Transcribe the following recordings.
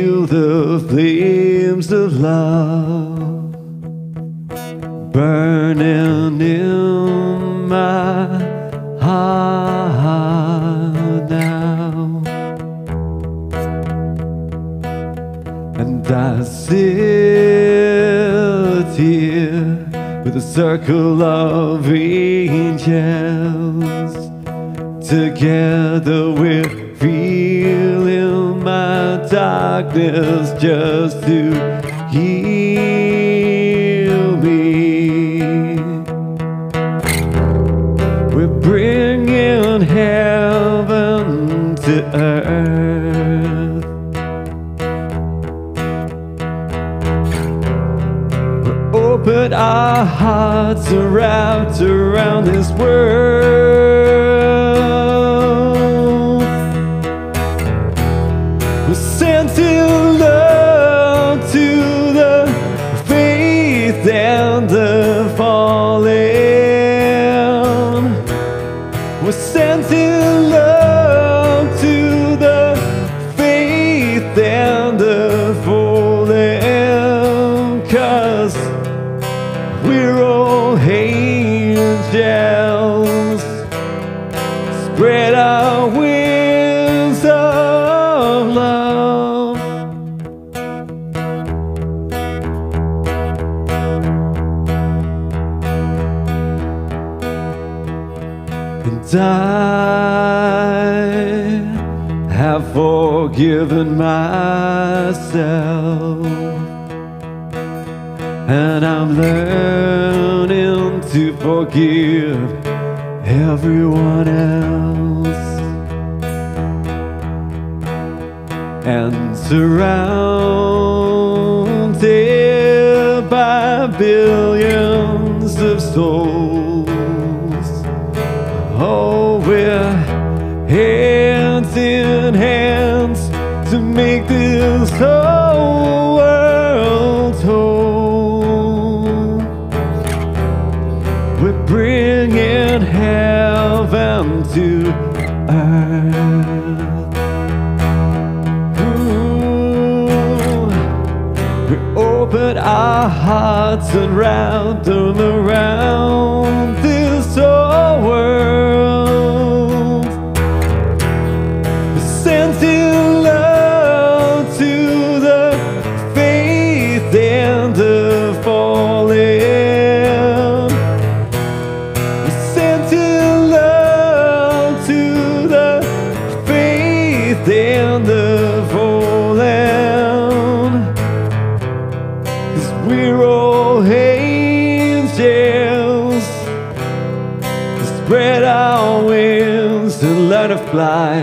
feel the flames of love burning in my heart now. And I sit here with a circle of angels. Together we're feeling my darkness just to heal me. We're bringing heaven to earth. We're open our hearts are wrapped around this world. We're sent in love to the faith and the fallen. We're sent in love to the faith and the fallen, 'cause we're all angels. Spread our wings of love. And I have forgiven myself, and I'm learning to forgive everyone else. And surrounded by billions of souls, oh, we're hands in hands to make this whole world whole. We're bringing heaven to earth. Ooh. We open our hearts and wrap them around this whole world. We're sent in love to the faith and the fallen. We're sent in love to the faith and the fallen, 'cause we're all angels. Spread our wings and learn to fly.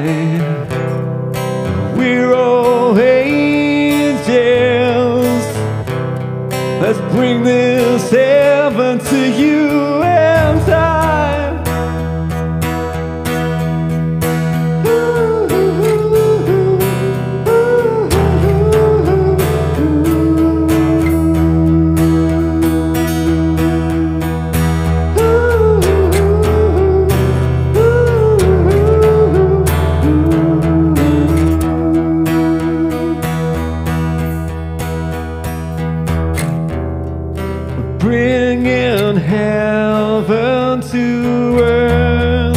We're all angels. Let's bring this heaven to you and I. Bringing heaven to earth.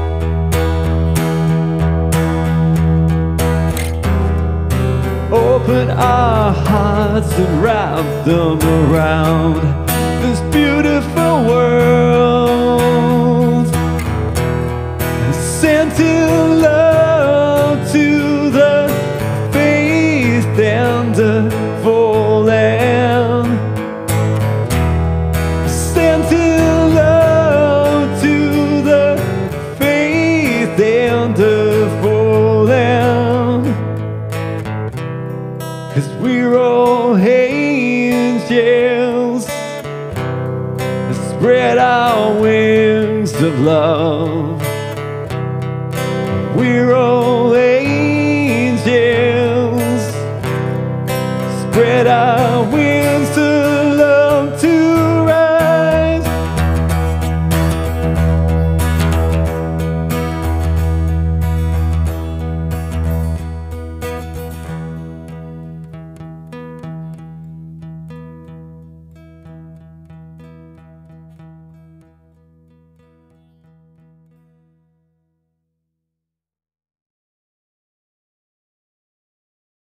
Open our hearts and wrap them around this beautiful world. Sent in love to the faith and the fallen. Sent in love to the faith and the fallen, 'cause we're all angels. Spread our wings of love. We're all angels. Spread our wings.